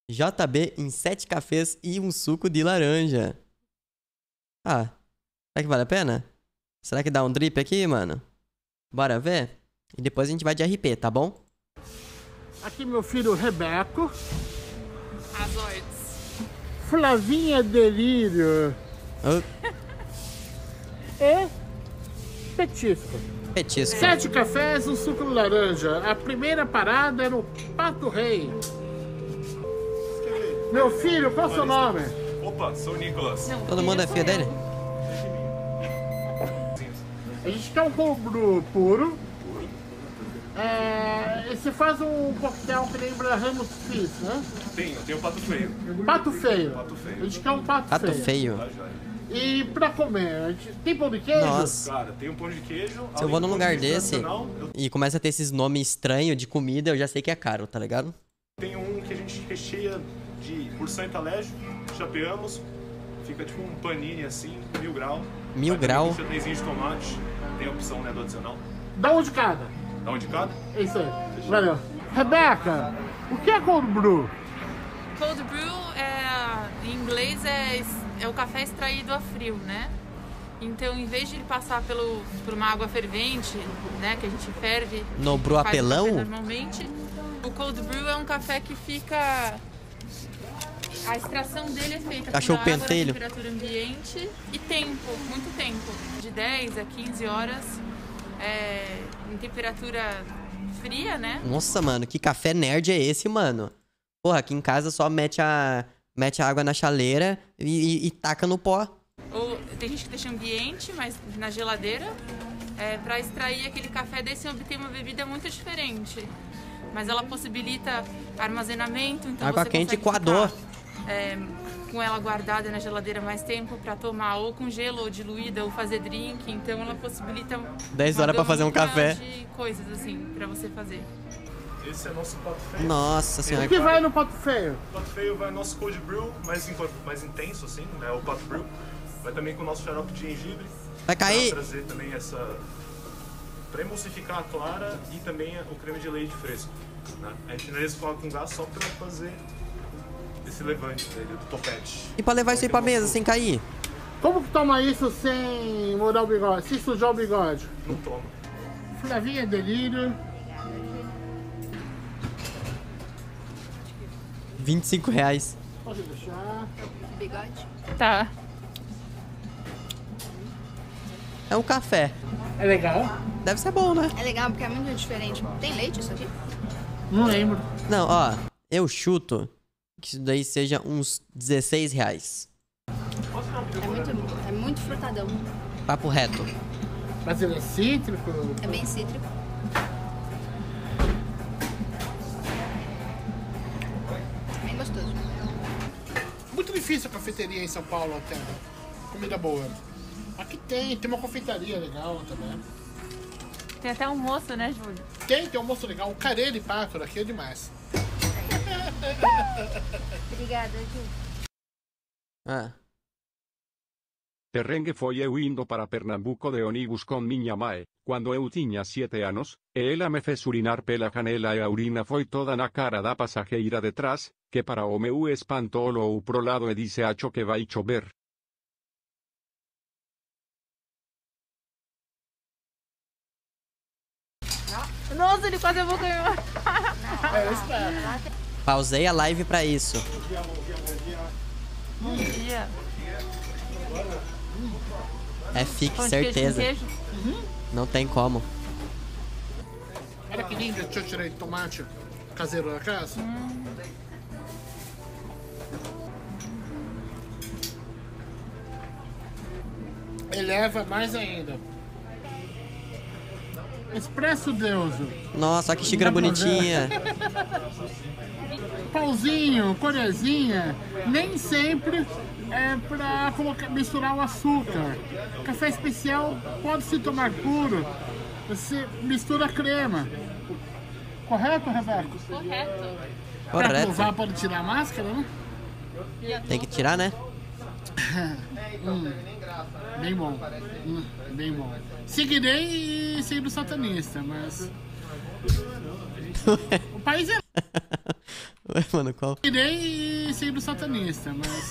JB em 7 cafés e um suco de laranja. Ah, será que vale a pena? Será que dá um drip aqui, mano? Bora ver? E depois a gente vai de RP, tá bom? Aqui meu filho Rebeco. As ordens. Flavinha Delírio. Oh, E petisco. petisco. 7 cafés e um suco de laranja. A primeira parada era o Pato Rei. Meu filho, qual é o seu nome? Opa, sou o Nicolas. Todo mundo é filho dele? A gente quer um cold brew puro. E você faz um coquetel que lembra Ramos Fizz, né? Tenho pato feio. Pato feio. Pato feio. A gente quer um pato Pato feio. feio. Tá, joia. E pra comer, a gente tem pão de queijo? Nossa. Cara, tem um pão de queijo. Se eu além vou do num pão de lugar queijo desse tradicional, eu e começa a ter esses nomes estranhos de comida, eu já sei que é caro, tá ligado? tenho um que a gente recheia de porção e talégio, chapeamos, fica tipo um panini assim, 1000 graus. 1000 Vai também grau. com chutneyzinho de tomate, tem a opção, né, do adicional. Dá um de cada. Dá um de cada? É isso aí. Valeu. Rebeca, o que é cold brew? Cold brew, em inglês, é o café extraído a frio, né? Então, em vez de ele passar por uma água fervente, né, que a gente ferve... No brew faz o apelão? café normalmente, o cold brew é um café que fica... A extração dele é feita Cachorro com água na pentelho. temperatura ambiente e tempo, muito tempo. De 10 a 15 horas, em temperatura fria, né? Nossa, mano, que café nerd é esse, mano? Porra, aqui em casa só mete a água na chaleira e taca no pó. Ou tem gente que deixa ambiente, mas na geladeira, para extrair aquele café desse e obter uma bebida muito diferente. Mas ela possibilita armazenamento, então Água você quente consegue coador. ficar, com ela guardada na geladeira mais tempo para tomar, ou com gelo, ou diluída, ou fazer drink. Então ela possibilita 10 uma horas pra gama fazer um muito maior café. de coisas assim para você fazer. Esse é nosso pato feio. Nossa O senhora. que vai no pato feio? O pato feio vai nosso cold brew, mais intenso assim, né, o pato brew. Vai também com o nosso xarope de gengibre. Vai cair. Pra trazer também pra emulsificar a clara e também o creme de leite fresco, né? A gente finaliza com gás só pra fazer esse levante dele, do topete. E pra levar isso aí pra mesa sem cair? Como que toma isso sem molhar o bigode? Se sujar o bigode? Não toma. Flavinha Delírio. 25 reais. Pode deixar. Bigode? Tá. É um café. É legal? Deve ser bom, né? É legal porque é muito diferente. Tem leite isso aqui? Não lembro. Não, ó, eu chuto que isso daí seja uns 16 reais. É muito frutadão. Papo reto. Mas ele é cítrico? É bem cítrico. Bem gostoso. Muito difícil a cafeteria em São Paulo até. Comida boa. Aqui tem uma confeitaria legal também. Tem até almoço, né, Júlio? Tem almoço legal. O carê de pássaro aqui é demais. Obrigada, Ju. Ah. Terrengue foi eu indo para Pernambuco de ônibus com minha mãe, quando eu tinha 7 anos, e ela me fez urinar pela canela e a urina foi toda na cara da pasajeira de trás, que para o meu espanto olhou pro lado e disse acho que vai chover. Nossa, ele quase levou comigo. Eu espero. Pausei a live pra isso. Bom dia. É fique, Pão de queijo com certeza. queijo? Não tem como. Olha que lindo. Deixa eu tirar de tomate caseiro da casa. Eleva mais ainda. Expresso Deuso. Nossa, olha que xícara bonitinha. Pãozinho, colherzinha, nem sempre é pra misturar o açúcar. Café especial pode se tomar puro, você mistura a crema. Correto, Rebeca? Correto. Pra Correto. provar pode tirar a máscara, né? Tem que tirar, né? Bem bom. Bem bom. Seguirei sendo satanista, mas... O país é... Ué, mano, qual? Irei sendo satanista, mas...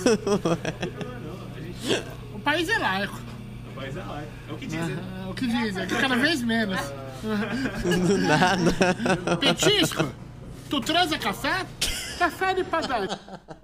O país é laico. O país é laico. É o que dizem. É o que dizem, é que cada vez menos. Do nada. Petisco, tu transa café? Café de padaria.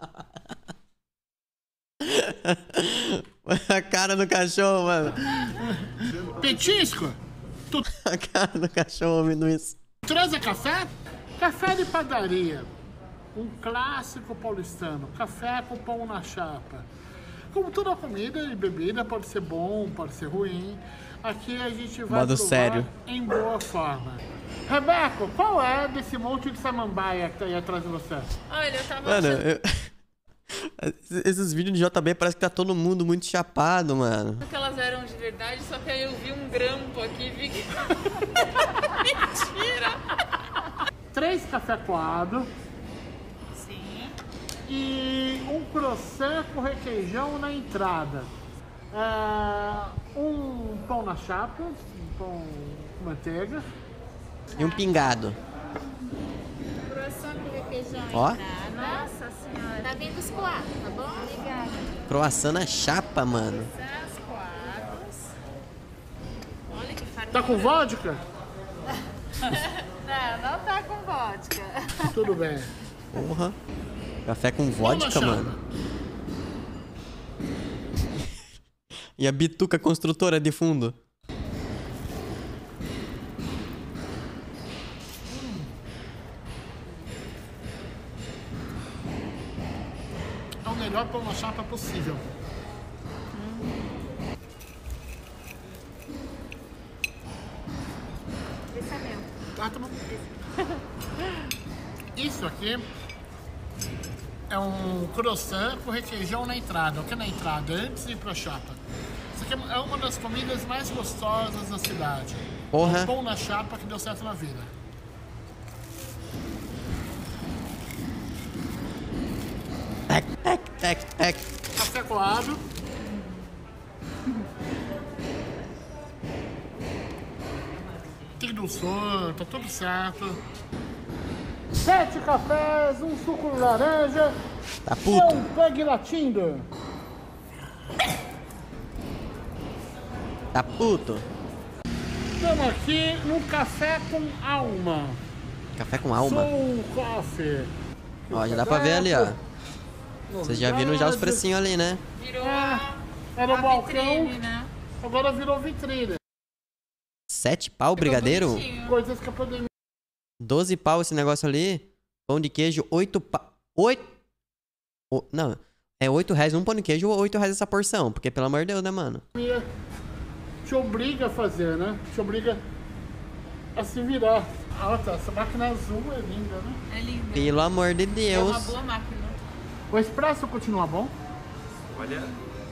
A cara do cachorro, mano. Petisco, tu A cara do cachorro ouvindo isso. transa café? Café de padaria. Um clássico paulistano. Café com pão na chapa. Como toda comida e bebida, pode ser bom, pode ser ruim. Aqui a gente vai Modo provar sério. em boa forma. Rebeca, qual é desse monte de samambaia que tá aí atrás de você? Olha, eu tava Mano, achando esses vídeos de JB parece que tá todo mundo muito chapado, mano. que elas eram de verdade, só que aí eu vi um grampo aqui e vi que... Mentira! 3 café coado Sim. e um croissant com requeijão na entrada. Um pão na chapa, um pão com manteiga. E um pingado. Croissant com requeijão. Ó. Nossa senhora. Tá vindo os coados, tá bom? Obrigada. Croissant na chapa, mano. Os quadros. Olha que fartura. Tá com vodka? Não tá com vodka. Tudo bem. Porra. Café com vodka, chapa. mano. E a bituca construtora de fundo. É o melhor pão na chapa possível. Esse é meu. Tá bom. Isso aqui é um croissant com requeijão na entrada. O que é na entrada? Antes de ir pra chapa. Isso aqui é uma das comidas mais gostosas da cidade. Porra. Pão na chapa que deu certo na vida. Tec. Café coado. Tem dulçor, tá tudo certo. 7 cafés, um suco de laranja Tá e puto. um pug latindo. Tá puto. Estamos aqui num café com alma. Café com alma. Soul Coffee. Ó, já dá pra ver ali, ó. Vocês já viram já os precinhos ali, né? Virou Era o a balcão, vitrine, né? agora virou vitrine. 7 pau brigadeiro? Bonitinho. Coisas que a pandemia 12 pau esse negócio ali. Pão de queijo, 8 pau. 8? Não, é 8 reais um pão de queijo ou 8 reais essa porção? Porque pelo amor de Deus, né, mano? te obriga a fazer, né? Te obriga a se virar. Ah, tá. Essa máquina azul é linda, né? É lindo. Pelo amor de É uma Deus. boa máquina. O expresso continua bom? Olha,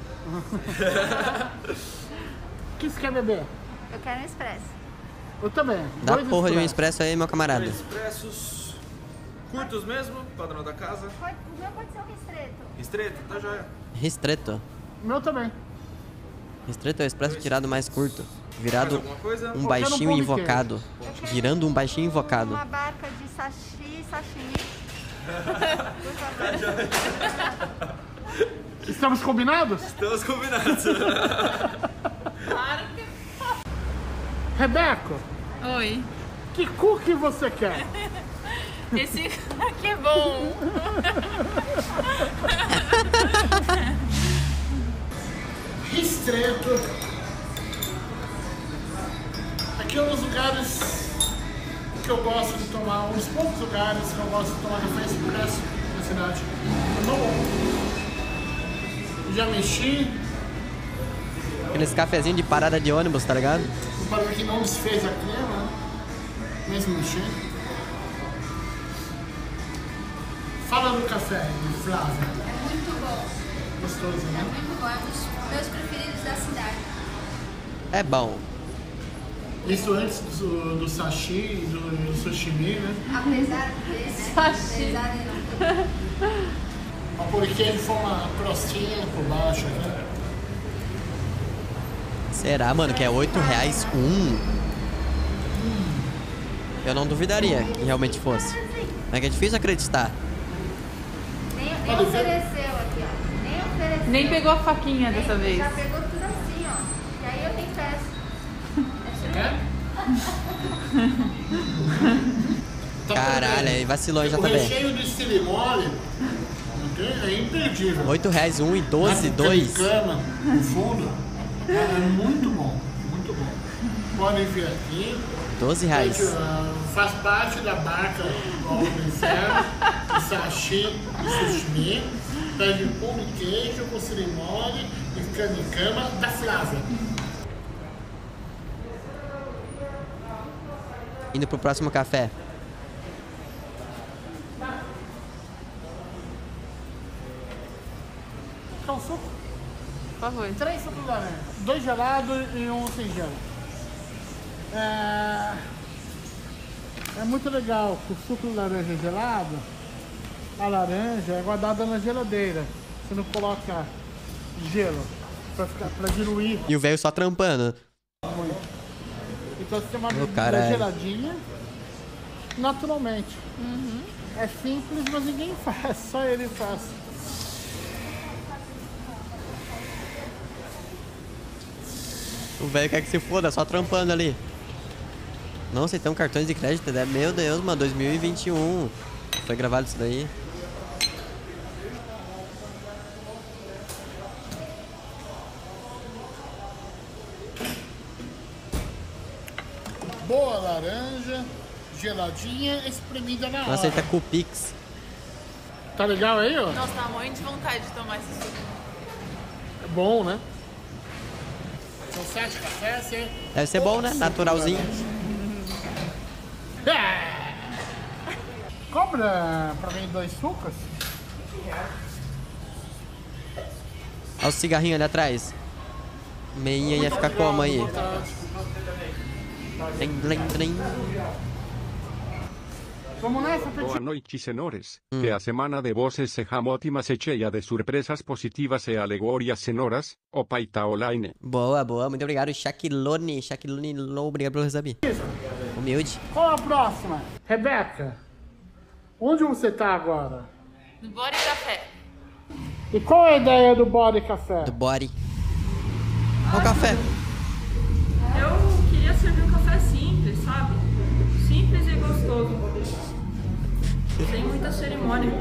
O que você quer beber? Eu quero um expresso. Eu também. Dá 2 porra de um expressos. expresso aí, meu camarada. Expressos curtos mesmo, padrão da casa. O meu pode ser o ristreto. Estreito, tá joia. Ristreto. O meu também. Ristreto é o expresso tirado mais curto. Mais Virado alguma coisa? um quero um baixinho pão de invocado. Virando um baixinho invocado. Uma barca de sashimi. Estamos combinados? Estamos combinados. Claro que... Rebeca, Oi. que cookie você quer? Esse aqui é bom. Ristreto. Aqui é um dos lugares que eu gosto de tomar, um dos poucos lugares que eu gosto de tomar café expresso na cidade. É bom. Já mexi, Aqueles cafezinhos de parada de ônibus, tá ligado? o barulho que não desfez a crema, mesmo mexer. Fala do café, Flávia. É muito bom. Gostoso, né? Muito bom. É um dos meus preferidos da cidade. É bom. Isso antes do sashi, do sushimi, né? Apesar desse, apesar de não. A poliqueiro foi uma crostinha por baixo, né? Será, mano, que é 8 reais um? Eu não duvidaria que realmente fosse. Mas é que é difícil acreditar. Nem ofereceu aqui, ó. Nem ofereceu. Nem pegou a faquinha dessa vez. Já pegou tudo assim, ó. E aí eu nem peço. Caralho, aí vacilou já O também. recheio de silimone é imperdível. R$8 um e 12, Na 2. cama, no fundo, é muito bom, muito bom. Podem vir aqui. R$12. Faz parte da barca do Homem Zero, de sashi e sushi. Pede pão de queijo com silimone e canicama da Flávia. Indo pro próximo café. Quer um suco? Por favor. 3 sucos de laranja. 2 gelados e 1 sem gelo. É muito legal que o suco de laranja gelado, a laranja é guardada na geladeira. Você não coloca gelo pra diluir. E o velho só trampando. Então você tem uma bebida caralho. geladinha naturalmente. É simples, mas ninguém faz, só ele faz. O velho quer que se foda, só trampando ali. Não aceitamos cartões de crédito, né? Meu Deus, mano, 2021. Foi gravado isso daí. Boa laranja, geladinha, espremida na Não hora. aceita Cupix. Tá legal aí, ó? Nossa, tá morrendo de vontade de tomar esse suco. É bom, né? São 7 cafés, hein? Deve ser bom, né? Naturalzinho. Cobra pra mim 2 sucos? Olha o cigarrinho ali atrás. Meinha ia ficar como aí? Trim, trim, trim. Vamos nessa, Boa Petit? noite, senhores. Que a semana de voces seja ótima se cheia de surpresas positivas e alegorias sonoras. O paita online. Boa, boa. Muito obrigado, Shaquilone. Shaquilone, obrigado pelo receber. Humilde. Qual a próxima? Rebeca, onde você tá agora? No Body Café. E qual é a ideia do Body Café? Do body. Olha o café. Eu queria servir um café simples, sabe? Simples e gostoso. Sem muita cerimônia.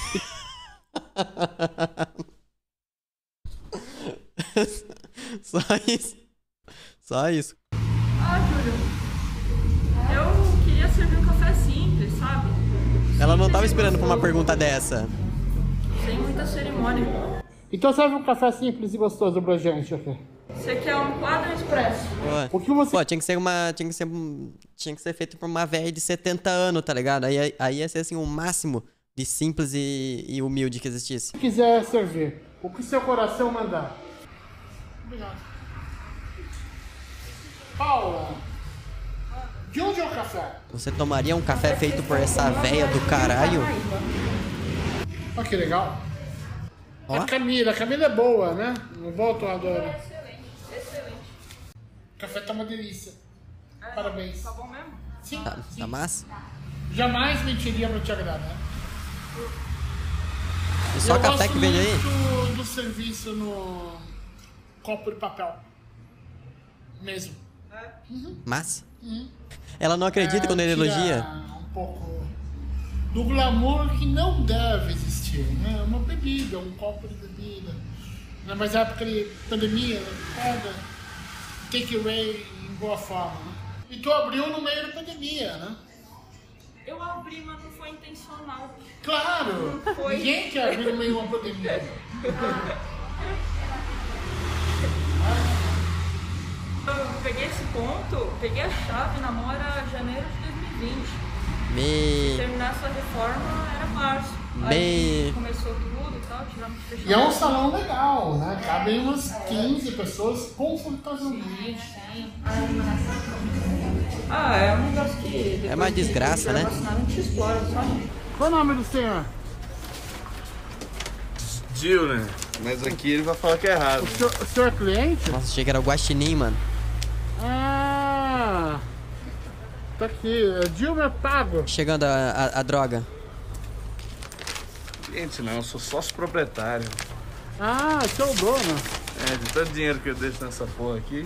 Só isso. Só isso. Ah, Júlio. Eu queria servir um café simples, sabe? Ela não Simples tava e esperando por uma gostoso. pergunta dessa. Sem muita cerimônia. Então serve um café simples e gostoso pra gente aqui. Você quer um quadro expresso? Pô, O que você... Pô, tinha que ser feito por uma velha de 70 anos, tá ligado? Aí ia ser assim o máximo de simples e humilde que existisse. quiser servir, o que seu coração mandar. Obrigado. Paula, de onde é o café? Você tomaria um café feito por essa véia do caralho? Olha que legal. Ó. A Camila é boa, né? Não volto, eu adoro. O café tá uma delícia. Parabéns. Tá bom mesmo? Sim, Tá, sim. tá massa? Jamais mentiria pra te agradar. E só Eu café gosto que vende aí? muito do serviço no copo de papel. Mesmo. Massa? Ela não acredita quando ele Tira elogia? um pouco do glamour que não deve existir, né? Uma bebida, um copo de bebida. Né? Mas é época de pandemia, né? Pega, take away em boa forma. Né? E tu abriu no meio da pandemia, né? Eu abri, mas não foi intencional. Claro! Foi. Ninguém quer abrir no meio de uma pandemia. Eu peguei esse ponto, peguei a chave na mão, era janeiro de 2020. Me... Terminar essa reforma era março. Me- Aí começou tudo e tal, tiramos fechado. E é um salão legal, né? Cabem umas 15 pessoas confortavelmente. Ah, é um negócio que... depois uma desgraça, né? A gente explora, sabe? Qual é o nome do senhor? Gil, né? Mas aqui ele vai falar que é errado. O senhor é cliente? Nossa, achei que era o guaxinim, mano. Ah, tá aqui. Dilma Pago. Chegando a droga. cliente não, eu sou sócio proprietário. Ah, você é o dono. É, de tanto dinheiro que eu deixo nessa porra aqui.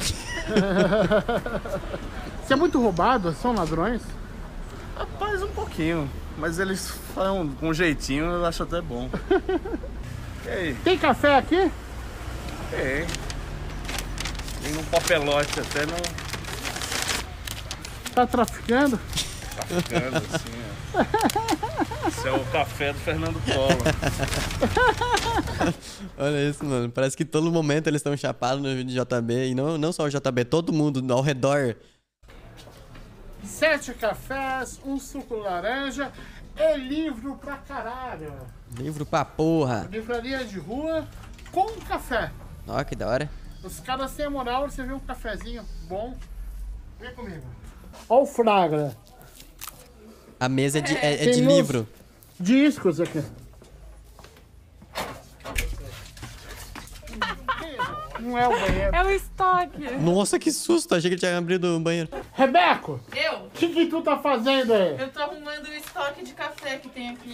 Você é muito roubado? São ladrões? Rapaz, um pouquinho. Mas eles falam com um jeitinho, eu acho até bom. E aí? Tem café aqui? Tem. Tem um papelote até não. Tá traficando? Traficando, assim, ó. Esse é o café do Fernando Collor. Olha isso, mano. Parece que todo momento eles estão chapados no vídeo de JB. E não só o JB, todo mundo ao redor. 7 cafés, um suco laranja e livro pra caralho. Livro pra porra. Livraria de rua com café. Ó, que da hora. Os caras têm moral, você vê um cafezinho bom. Vem comigo. Ó o Fragra. A mesa é de Tem livro. Discos aqui. Não é o banheiro. É o estoque. Nossa, que susto. Achei que ele tinha abrido o banheiro. Rebeco, Eu? o que tu tá fazendo aí? Eu tô arrumando o estoque de café que tem aqui.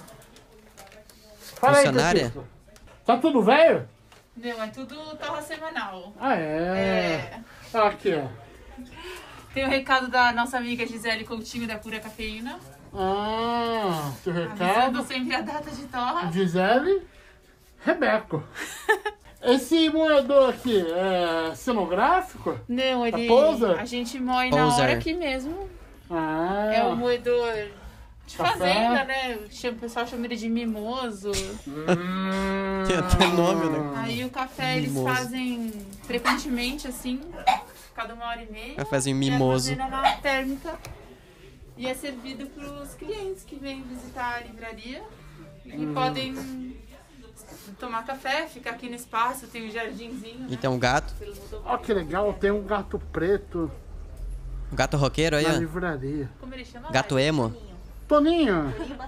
Fala aí, Funcionária? Francisco. Tá tudo velho? Não, é tudo torra semanal. Ah, é? Aqui, ó. Tem o recado da nossa amiga Gisele Coutinho da Pura Cafeína. Ah, teu Avisando recado. sempre a data de torra. Gisele, Rebeco. Esse moedor aqui é cenográfico? Não, ele. Pousa? A gente moe na Poser. hora aqui mesmo. Ah, É um moedor de Café. fazenda, né? O pessoal chama ele de mimoso. Tem até nome, né? Aí o café eles Mimoso. fazem frequentemente assim, cada 1h30. Cafézinho E mimoso. armazena na térmica. E é servido para os clientes que vêm visitar a livraria e podem tomar café, ficar aqui no espaço, tem um jardinzinho. E né? tem um gato. ó que legal, tem um gato preto Um gato roqueiro aí, na ó. livraria. Como ele chama? Gato emo. Toninho.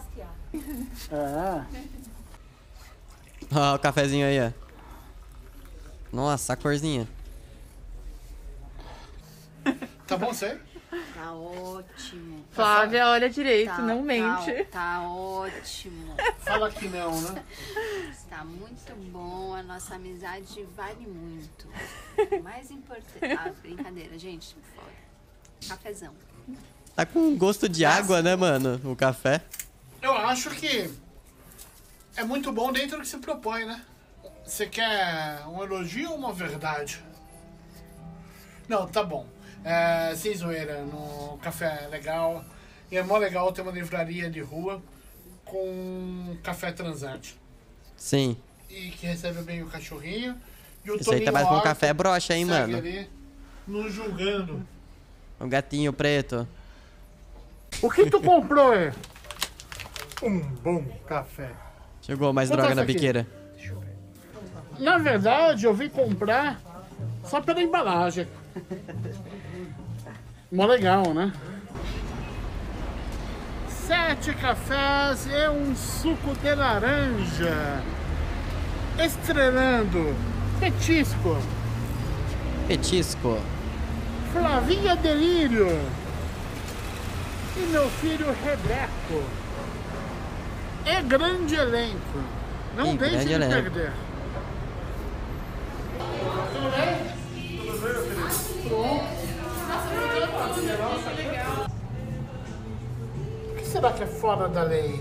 É. Ó, o cafezinho aí, ó. Nossa, a corzinha. Tá bom você? Tá ótimo. Flávia, olha direito, Tá, não mente. Tá ótimo. Fala que não, né? Está muito bom. A nossa amizade vale muito. O mais importante. Ah, brincadeira, gente. Foda. Cafezão. Tá com gosto de água, né, mano? O café. Eu acho que é muito bom dentro do que se propõe, né? Você quer um elogio ou uma verdade? Não, tá bom. É, sem zoeira, no café é legal. E é mó legal ter uma livraria de rua com café transante. Sim. E que recebe bem o cachorrinho. E o Isso aí tá mais pra um café broxa, hein, segue mano? ali, nos julgando. Um gatinho preto. O que tu comprou, é? Um bom café. Chegou mais Vou droga botar na isso aqui. biqueira. Na verdade, eu vim comprar só pela embalagem. Mó legal, né? 7 cafés e um suco de laranja. Estrelando. Petisco. Petisco. Flavinha Delírio. E meu filho Rebeco. É grande elenco. Não E deixe grande de elenco. perder. Tudo bem? Tudo bem, meu querido? O que será que é fora da lei?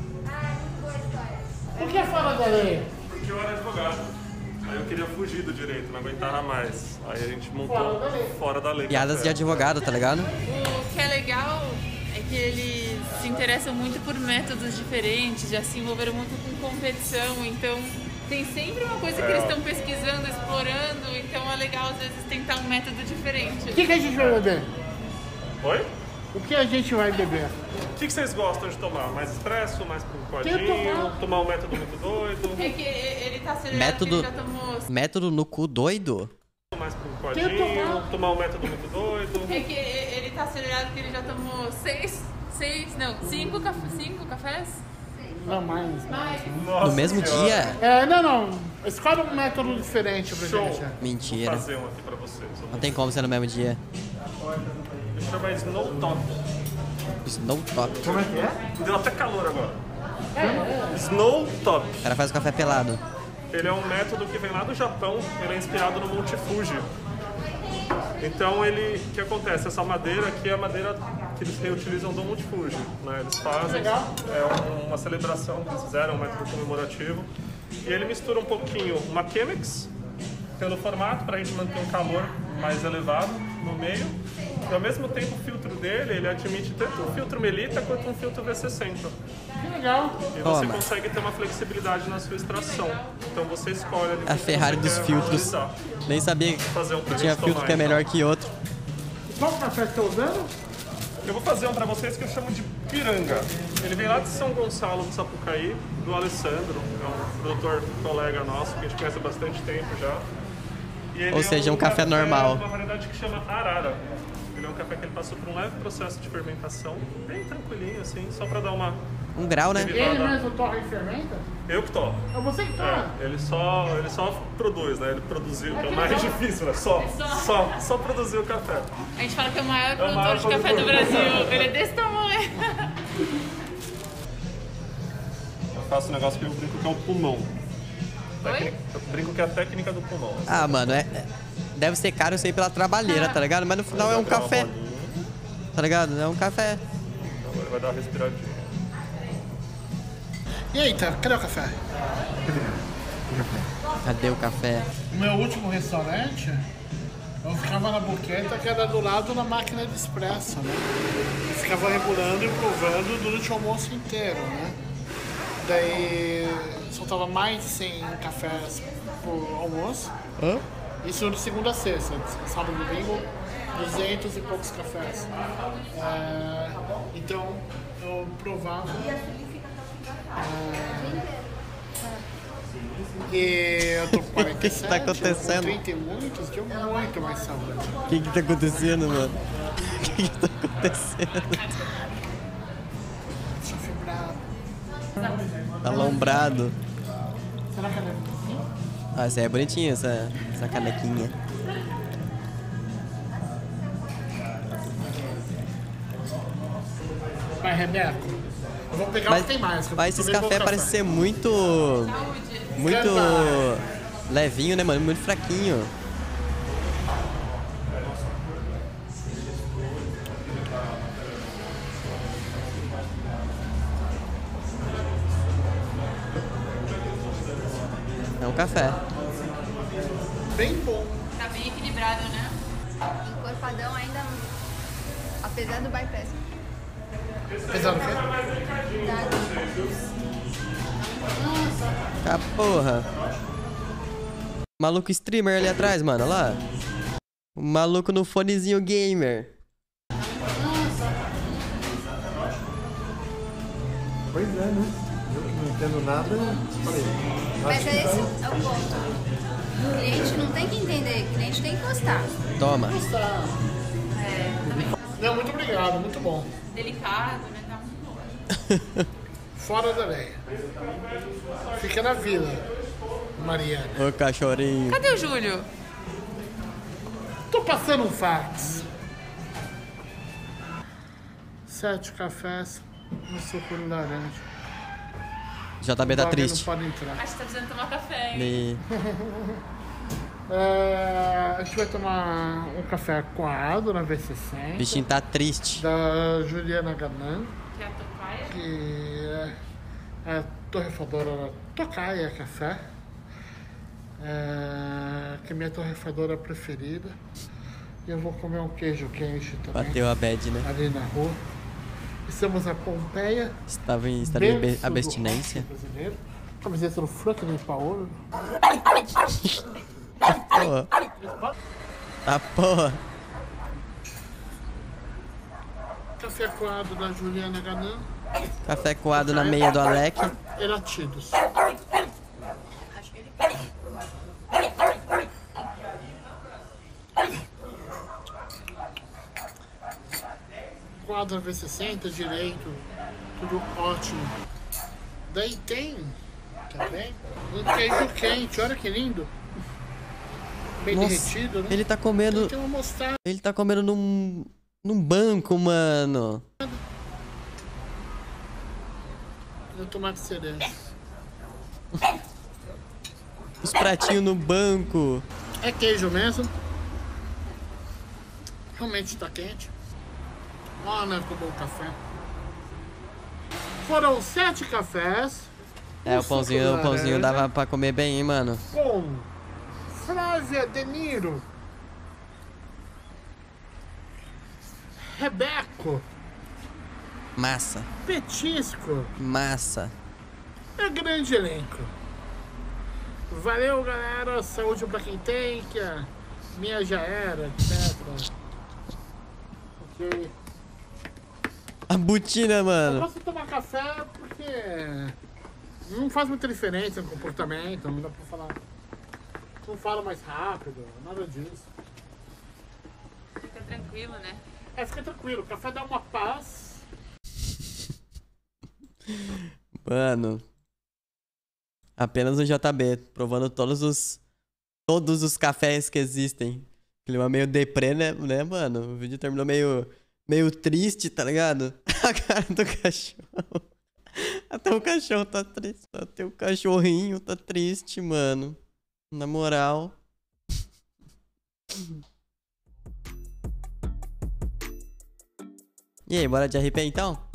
O que é fora da lei? Porque eu era advogado. Aí eu queria fugir do direito, não aguentava mais. Aí a gente montou Fora da lei. fora da lei. Piadas de advogado, tá ligado? O que é legal é que eles se interessam muito por métodos diferentes, já se envolveram muito com competição, então tem sempre uma coisa que eles estão pesquisando, explorando, então é legal às vezes tentar um método diferente. O que a gente vai beber? Oi? O que a gente vai beber? O que vocês gostam de tomar? Mais expresso, mais Quero picadinho? tomar. Tomar um método muito doido? É que ele tá acelerado Método- porque ele já tomou... Método no cu doido? Mais Quero picadinho? tomar. Tomar um método muito doido? É que ele tá acelerado porque ele já tomou 5 cafés? Não, mais. No mesmo dia? É, não. Escolhe um método diferente pra Show. gente. Vou Mentira. fazer um aqui pra vocês. Não tem como ser no mesmo dia. Deixa eu chamar Snow Top. Snow Top. Como é que é? Deu até calor agora. Snow Top. O cara faz o café pelado. Ele é um método que vem lá do Japão, ele é inspirado no Monte Fuji. Então ele, o que acontece? Essa madeira aqui é a madeira que eles reutilizam do Monte Fuji, né? Eles fazem, é uma celebração que eles fizeram, um método comemorativo. E ele mistura um pouquinho uma Chemex, pelo formato, para a gente manter um calor mais elevado no meio. E ao mesmo tempo o filtro dele, ele admite tanto um filtro Melita quanto um filtro V60. Que legal. E você Toma. consegue ter uma flexibilidade na sua extração. Então você escolhe ali A o que Ferrari você dos quer filtros. utilizar. Nem sabia que Fazer um pra tinha gente filtro tomar, que é então. melhor que outro. Qual café você tá usando? Eu vou fazer um pra vocês que eu chamo de piranga. Ele vem lá de São Gonçalo do Sapucaí, do Alessandro, é um produtor colega nosso que a gente conhece há bastante tempo já. E ele Ou seja, um café normal. Uma variedade que chama Arara. Ele é um café que ele passou por um leve processo de fermentação, bem tranquilinho assim, só pra dar uma... Um grau, né? Ele mesmo torra e fermenta? Eu que tomo. É você que torra? É, ele só produz, né? Ele produziu, que é o mais difícil, né? Só produzir o café. A gente fala que é o maior o maior produtor de café do produtor. Brasil. Ele é desse tamanho. Eu faço um negócio que eu brinco que é o pulmão. Oi? Eu brinco que é a técnica do pulmão. Ah, mano, deve ser caro isso aí pela trabalheira, tá ligado? Mas no final é um café, tá ligado? É um café. Agora vai dar uma respiradinha. E aí, tá? Cadê o café? Cadê o café? No meu último restaurante, eu ficava na boqueta que era do lado da máquina de expresso, né? Eu ficava regulando e provando durante o almoço inteiro, né? Daí soltava mais de 100 cafés por almoço. Hã? Isso de segunda a sexta, sábado e domingo, 200 e poucos cafés. Então eu provava. E eu tô com 47, que tá acontecendo? com 30 e muitos, deu muito mais saúde. O que tá acontecendo, mano? O que tá acontecendo? Sou fibrado. Tá alombrado. Será que ela é assim? Ah, essa aí é bonitinha, essa canequinha. Vai, Rebeco. Eu vou pegar o que tem mais. que eu Mas esses tomei pouco cafés parecem ser muito... Muito levinho, né, mano? Muito fraquinho. É um café. Bem bom. Tá bem equilibrado, né? Encorpadão ainda, apesar do bypass. Apesar do quê? Ah, porra. Maluco streamer ali atrás, mano, olha lá. O maluco no fonezinho gamer. Pois é, né? Eu que não entendo nada, falei. Mas esse é o ponto. O cliente não tem que entender, o cliente tem que gostar. Toma. Não, muito obrigado, muito bom. Delicado, né? Tá muito bom. Fora da lei. Fica na vila, Mariana. Ô cachorrinho. Cadê o Júlio? Tô passando um fax. 7 cafés no suco de laranja. JB tá O Wagner triste. Não pode entrar. Acho que tá precisando tomar café, hein? E... A gente vai tomar um café coado na V60. O bichinho tá triste. Da Juliana Ganan, Que é a tocaia. que é a torrefadora da Tocaia Café, que é minha torrefadora preferida. E eu vou comer um queijo quente também. Bateu a bad, né? Ali na rua. Estamos na Pompeia. Estava em estado de berço do abstinência. rock brasileiro. Camiseta do Franklin Paolo. Porra. Ah, porra. Café coado da Juliana Ganan. Café coado na meia do Alec. Elatidos. Quadra V60, direito, tudo ótimo. Daí tem, tá bem? Um queijo quente, olha que lindo. Bem Nossa, derretido, né? ele tá comendo... Tem uma mostarda. Ele tá comendo num banco, mano. E o tomate cereja. Os pratinhos no banco. É queijo mesmo. Realmente tá quente. Olha como bom café. Foram 7 cafés. É, o suco de pãozinho laranja dava pra comer bem, hein, mano. Com Flávia De Niro, Rebeco, Massa. Petisco. Massa. É grande elenco. Valeu, galera. Saúde pra quem tem, que a minha já era, etc. Ok. A botina, Eu mano. gosto de tomar café porque não faz muita diferença no comportamento, não dá pra falar. Não fala mais rápido, nada disso. Fica tranquilo, né? É, fica tranquilo, o café dá uma paz. Mano. Apenas o JB, provando todos os cafés que existem. Clima meio deprê, né, mano? O vídeo terminou meio triste, tá ligado? A cara do cachorro. Até o cachorro tá triste. Até o cachorrinho tá triste, mano. Na moral. E aí, bora de RP então?